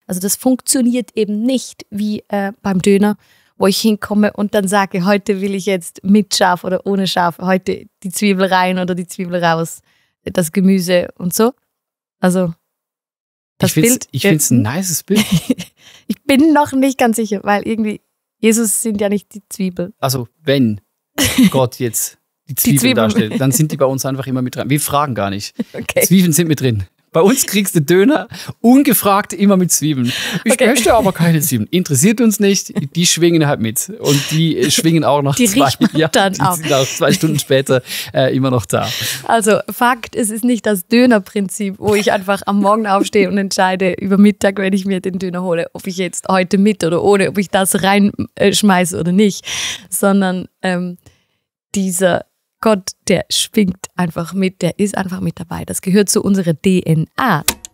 Also das funktioniert eben nicht wie beim Döner, wo ich hinkomme und dann sage, heute will ich jetzt mit Schaf oder ohne Schaf, heute die Zwiebel rein oder die Zwiebel raus, das Gemüse und so. Also das Bild. Ich finde es ein nices Bild. Ich bin noch nicht ganz sicher, weil irgendwie Jesus sind ja nicht die Zwiebel. Also wenn Gott jetzt die Zwiebeln darstellt, dann sind die bei uns einfach immer mit drin. Wir fragen gar nicht. Okay. Zwiebeln sind mit drin. Bei uns kriegst du Döner ungefragt immer mit Zwiebeln. Ich möchte aber keine Zwiebeln. Interessiert uns nicht. Die schwingen halt mit. Und die schwingen auch noch die riecht man dann auch. Die sind auch 2 Stunden später immer noch da. Also Fakt, es ist nicht das Dönerprinzip, wo ich einfach am Morgen aufstehe und entscheide über Mittag, wenn ich mir den Döner hole, ob ich jetzt heute mit oder ohne, ob ich das reinschmeiße oder nicht. Sondern dieser Gott, der schwingt einfach mit, der ist einfach mit dabei. Das gehört zu unserer DNA.